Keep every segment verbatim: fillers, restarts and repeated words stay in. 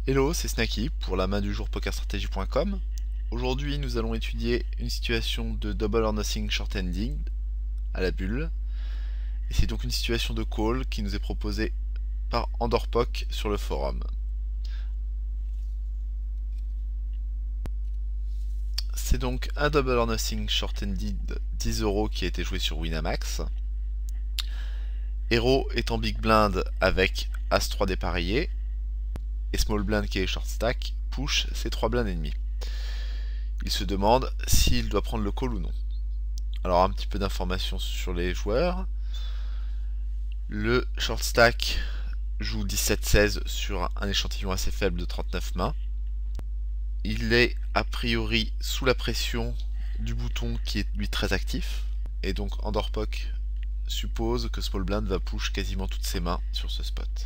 Hello, c'est Snacky pour la main du jour pokerstrategy point com. Aujourd'hui, nous allons étudier une situation de double or nothing short ending à la bulle. Et c'est donc une situation de call qui nous est proposée par Andorpok sur le forum. C'est donc un double or nothing short ended dix euros qui a été joué sur Winamax. Hero est en big blind avec As trois dépareillé. Et Small Blind qui est short stack push ses trois blinds ennemis. Il se demande s'il doit prendre le call ou non. Alors un petit peu d'informations sur les joueurs. Le short stack joue dix-sept seize sur un échantillon assez faible de trente-neuf mains. Il est a priori sous la pression du bouton qui est lui très actif. Et donc Andorpok suppose que Small Blind va push quasiment toutes ses mains sur ce spot.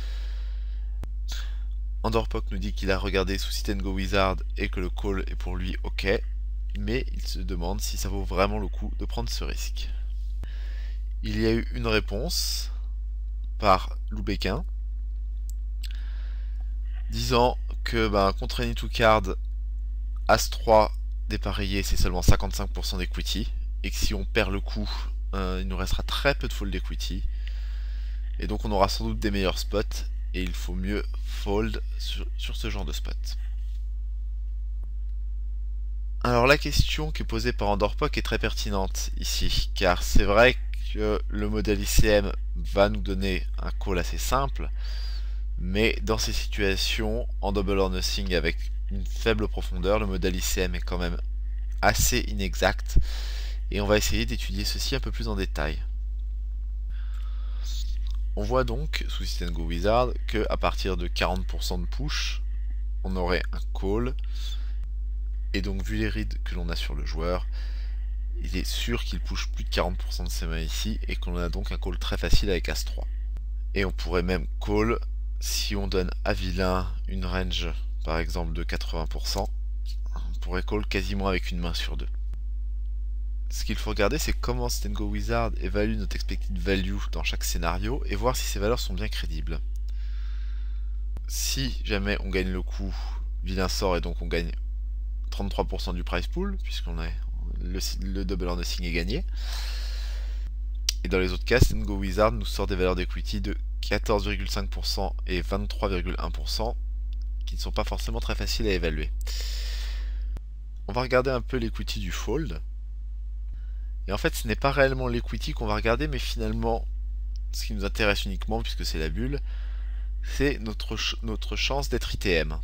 Andorpok nous dit qu'il a regardé sous Sit and Go Wizard et que le call est pour lui ok, mais il se demande si ça vaut vraiment le coup de prendre ce risque. Il y a eu une réponse par Loubéquin disant que ben, contre Any to Card, As trois dépareillé c'est seulement cinquante-cinq pour cent d'equity et que si on perd le coup, euh, il nous restera très peu de fold equity et donc on aura sans doute des meilleurs spots. Et il faut mieux fold sur, sur ce genre de spot. Alors la question qui est posée par Andorpok est très pertinente ici, car c'est vrai que le modèle I C M va nous donner un call assez simple, mais dans ces situations, en double or nothing avec une faible profondeur, le modèle I C M est quand même assez inexact, et on va essayer d'étudier ceci un peu plus en détail. On voit donc sous Sit and Go Wizard que à partir de quarante pour cent de push, on aurait un call. Et donc vu les reads que l'on a sur le joueur, il est sûr qu'il push plus de quarante pour cent de ses mains ici et qu'on a donc un call très facile avec As trois. Et on pourrait même call si on donne à vilain une range par exemple de quatre-vingts pour cent, on pourrait call quasiment avec une main sur deux. Ce qu'il faut regarder, c'est comment Sit and Go Wizard évalue notre expected value dans chaque scénario et voir si ces valeurs sont bien crédibles. Si jamais on gagne le coup, vilain sort et donc on gagne trente-trois pour cent du prize pool, puisqu'on est le, le double or nothing est gagné. Et dans les autres cas, Sit and Go Wizard nous sort des valeurs d'equity de quatorze virgule cinq pour cent et vingt-trois virgule un pour cent qui ne sont pas forcément très faciles à évaluer. On va regarder un peu l'equity du fold. Et en fait, ce n'est pas réellement l'equity qu'on va regarder, mais finalement, ce qui nous intéresse uniquement, puisque c'est la bulle, c'est notre, ch notre chance d'être I T M.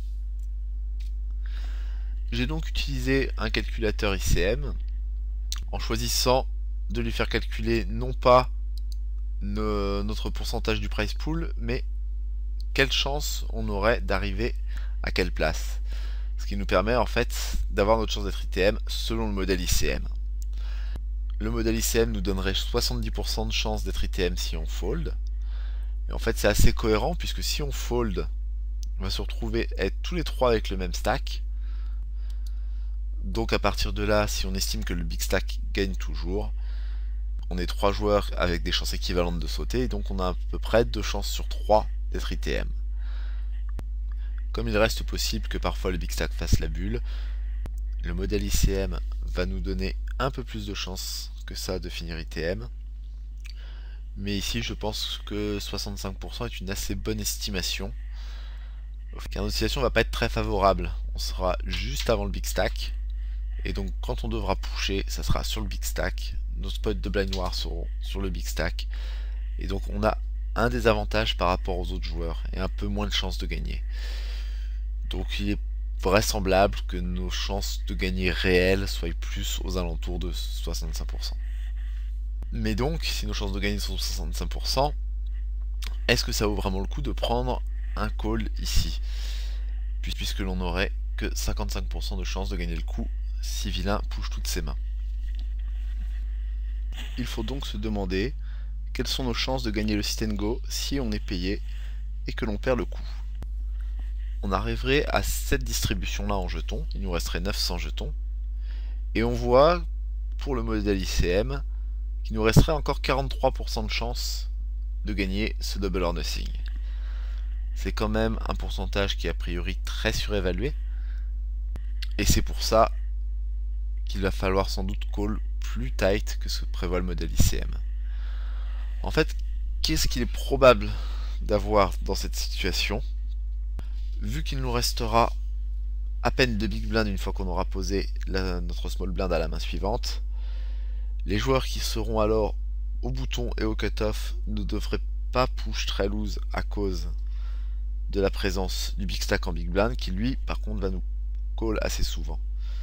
J'ai donc utilisé un calculateur I C M en choisissant de lui faire calculer non pas ne, notre pourcentage du prize pool, mais quelle chance on aurait d'arriver à quelle place. Ce qui nous permet en fait d'avoir notre chance d'être I T M selon le modèle I C M. Le modèle I C M nous donnerait soixante-dix pour cent de chance d'être I T M si on fold. Et en fait c'est assez cohérent puisque si on fold, on va se retrouver être tous les trois avec le même stack. Donc à partir de là, si on estime que le big stack gagne toujours, on est trois joueurs avec des chances équivalentes de sauter, et donc on a à peu près deux chances sur trois d'être I T M. Comme il reste possible que parfois le big stack fasse la bulle, le modèle I C M va nous donner un peu plus de chances que ça de finir I T M. Mais ici je pense que soixante-cinq pour cent est une assez bonne estimation, car notre situation va pas être très favorable. On sera juste avant le big stack, et donc quand on devra pusher, ça sera sur le big stack. Nos spots de blind noir seront sur le big stack, et donc on a un désavantage par rapport aux autres joueurs et un peu moins de chances de gagner. Donc il est vraisemblable que nos chances de gagner réelles soient plus aux alentours de soixante-cinq pour cent. Mais donc, si nos chances de gagner sont soixante-cinq pour cent, est-ce que ça vaut vraiment le coup de prendre un call ici, puisque l'on n'aurait que cinquante-cinq pour cent de chances de gagner le coup si vilain push toutes ses mains. Il faut donc se demander quelles sont nos chances de gagner le Sit and Go si on est payé et que l'on perd le coup. On arriverait à cette distribution là en jetons, il nous resterait neuf cents jetons, et on voit pour le modèle I C M qu'il nous resterait encore quarante-trois pour cent de chance de gagner ce double or nothing. c'est quand même un pourcentage qui est a priori très surévalué. Et c'est pour ça qu'il va falloir sans doute call plus tight que ce que prévoit le modèle I C M. En fait, qu'est-ce qu'il est probable d'avoir dans cette situation? Vu qu'il nous restera à peine de big blind une fois qu'on aura posé la, notre small blind à la main suivante, les joueurs qui seront alors au bouton et au cutoff ne devraient pas push très loose à cause de la présence du big stack en big blind qui lui par contre va nous call assez souvent.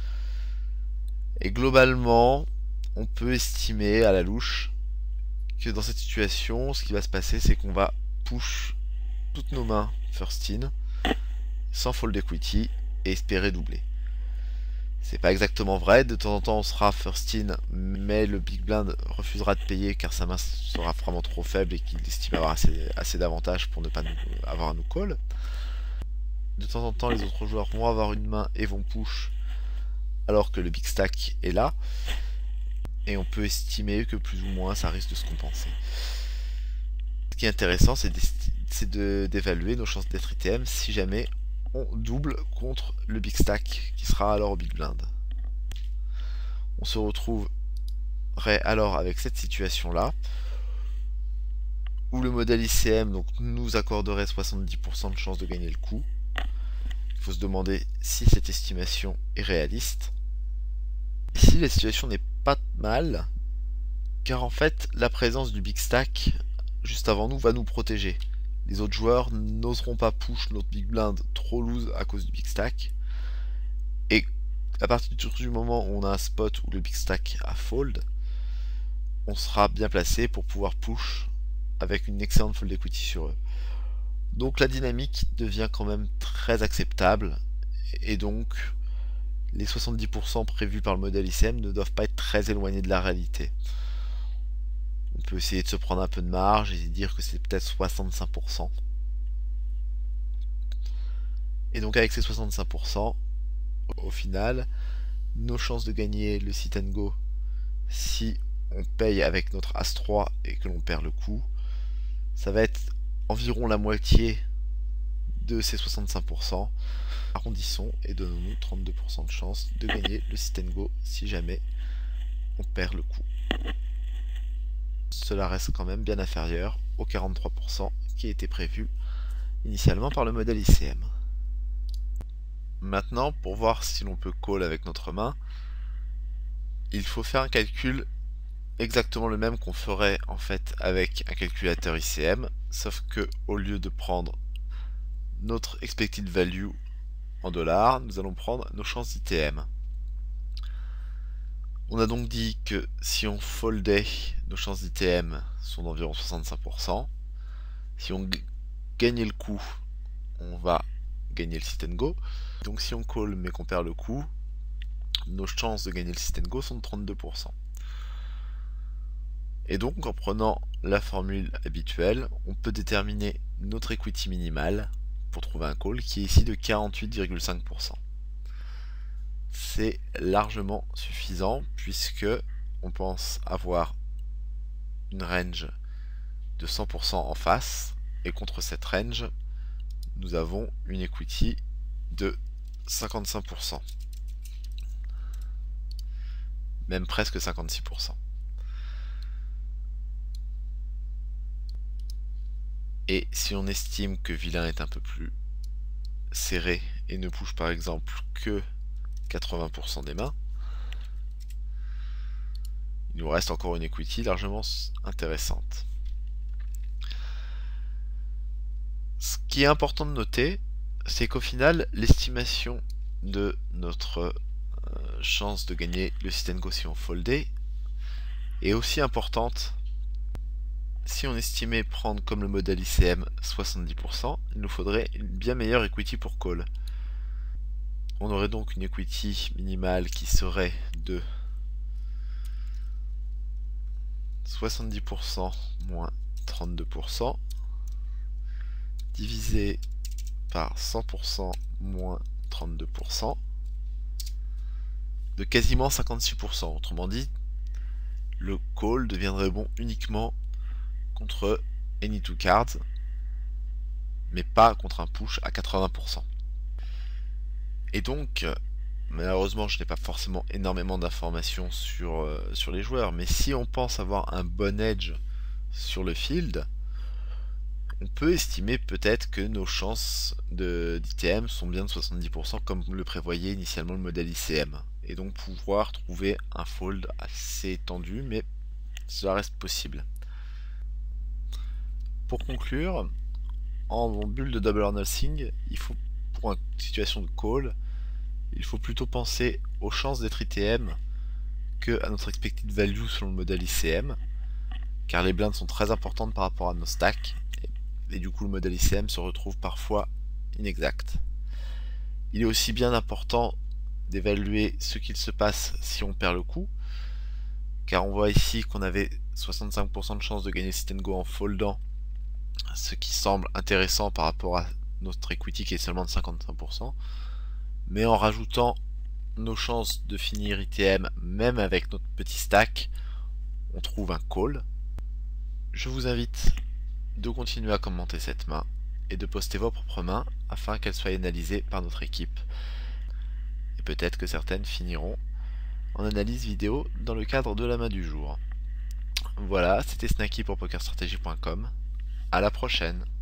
Et globalement on peut estimer à la louche que dans cette situation ce qui va se passer c'est qu'on va push toutes nos mains first in sans fold equity et espérer doubler. C'est pas exactement vrai, de temps en temps on sera first in, mais le big blind refusera de payer car sa main sera vraiment trop faible et qu'il estime avoir assez, assez d'avantages pour ne pas nous, avoir à nous call. De temps en temps les autres joueurs vont avoir une main et vont push alors que le big stack est là, et on peut estimer que plus ou moins ça risque de se compenser. Ce qui est intéressant c'est d'évaluer nos chances d'être I T M si jamais on double contre le big stack qui sera alors au big blind. On se retrouverait alors avec cette situation là où le modèle I C M donc, nous accorderait soixante-dix pour cent de chance de gagner le coup. Il faut se demander si cette estimation est réaliste. Ici la situation n'est pas mal car en fait la présence du big stack juste avant nous va nous protéger. Les autres joueurs n'oseront pas push notre big blind trop loose à cause du big stack. Et à partir du moment où on a un spot où le big stack a fold, on sera bien placé pour pouvoir push avec une excellente fold equity sur eux. Donc la dynamique devient quand même très acceptable. Et donc les soixante-dix pour cent prévus par le modèle I C M ne doivent pas être très éloignés de la réalité. On peut essayer de se prendre un peu de marge et dire que c'est peut-être soixante-cinq pour cent. Et donc avec ces soixante-cinq pour cent, au final, nos chances de gagner le sit and go si on paye avec notre as trois et que l'on perd le coup, ça va être environ la moitié de ces soixante-cinq pour cent. Arrondissons et donnons-nous trente-deux pour cent de chance de gagner le sit and go si jamais on perd le coup. Cela reste quand même bien inférieur aux quarante-trois pour cent qui était prévu initialement par le modèle I C M. Maintenant, pour voir si l'on peut call avec notre main, il faut faire un calcul exactement le même qu'on ferait en fait avec un calculateur I C M, sauf que au lieu de prendre notre expected value en dollars, nous allons prendre nos chances d'I T M. On a donc dit que si on foldait, nos chances d'I T M sont d'environ soixante-cinq pour cent. Si on gagnait le coup, on va gagner le sit and go. Donc si on call mais qu'on perd le coup, nos chances de gagner le sit and go sont de trente-deux pour cent. Et donc en prenant la formule habituelle, on peut déterminer notre equity minimale pour trouver un call qui est ici de quarante-huit virgule cinq pour cent. C'est largement suffisant puisque on pense avoir une range de cent pour cent en face et contre cette range nous avons une equity de cinquante-cinq pour cent, même presque cinquante-six pour cent. Et si on estime que vilain est un peu plus serré et ne push par exemple que quatre-vingts pour cent des mains, il nous reste encore une equity largement intéressante. Ce qui est important de noter, c'est qu'au final, l'estimation de notre euh, chance de gagner le sit and go si on foldait est aussi importante. Si on estimait prendre comme le modèle I C M soixante-dix pour cent, il nous faudrait une bien meilleure equity pour call. On aurait donc une equity minimale qui serait de soixante-dix pour cent moins trente-deux pour cent divisé par cent pour cent moins trente-deux pour cent de quasiment cinquante-six pour cent. Autrement dit, le call deviendrait bon uniquement contre any two cards mais pas contre un push à quatre-vingts pour cent. Et donc, malheureusement, je n'ai pas forcément énormément d'informations sur, euh, sur les joueurs, mais si on pense avoir un bon edge sur le field, on peut estimer peut-être que nos chances d'I T M sont bien de soixante-dix pour cent comme le prévoyait initialement le modèle I C M, et donc pouvoir trouver un fold assez étendu, mais cela reste possible. Pour conclure, en bulle de double or nothing, il faut, pour une situation de call, il faut plutôt penser aux chances d'être I T M que à notre expected value selon le modèle I C M, car les blindes sont très importantes par rapport à nos stacks, et, et du coup le modèle I C M se retrouve parfois inexact. Il est aussi bien important d'évaluer ce qu'il se passe si on perd le coup, car on voit ici qu'on avait soixante-cinq pour cent de chance de gagner sit and go en foldant, ce qui semble intéressant par rapport à notre equity qui est seulement de cinquante-cinq pour cent, mais en rajoutant nos chances de finir I T M même avec notre petit stack, on trouve un call. Je vous invite de continuer à commenter cette main et de poster vos propres mains afin qu'elles soient analysées par notre équipe. Et peut-être que certaines finiront en analyse vidéo dans le cadre de la main du jour. Voilà, c'était Snacky pour poker strategy point com. À la prochaine.